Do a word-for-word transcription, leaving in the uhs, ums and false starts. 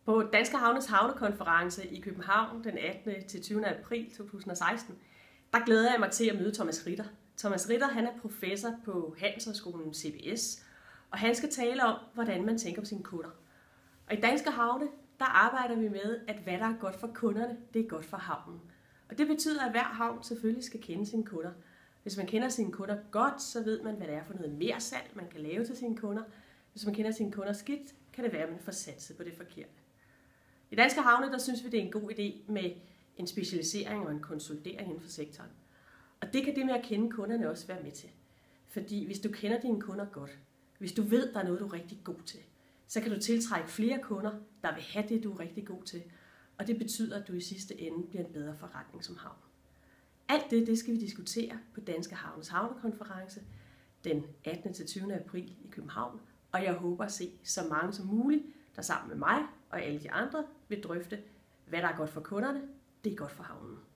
På Danske Havnes Havnekonference i København den attende til tyvende april to tusind og seksten, der glæder jeg mig til at møde Thomas Ritter. Thomas Ritter han er professor på Handelshøjskolen C B S, og han skal tale om, hvordan man tænker på sine kunder. Og i Danske Havne, der arbejder vi med, at hvad der er godt for kunderne, det er godt for havnen. Og det betyder, at hver havn selvfølgelig skal kende sine kunder. Hvis man kender sine kunder godt, så ved man, hvad det er for noget mere salg, man kan lave til sine kunder. Hvis man kender sine kunder skidt, kan det være, at man får satset på det forkerte. I Danske Havne, der synes vi, det er en god idé med en specialisering og en konsolidering inden for sektoren. Og det kan det med at kende kunderne også være med til. Fordi hvis du kender dine kunder godt, hvis du ved, der er noget, du er rigtig god til, så kan du tiltrække flere kunder, der vil have det, du er rigtig god til. Og det betyder, at du i sidste ende bliver en bedre forretning som havn. Alt det, det skal vi diskutere på Danske Havnes Havnekonference den attende til tyvende april i København. Og jeg håber at se så mange som muligt, der sammen med mig og alle de andre vil drøfte, hvad der er godt for kunderne, det er godt for havnen.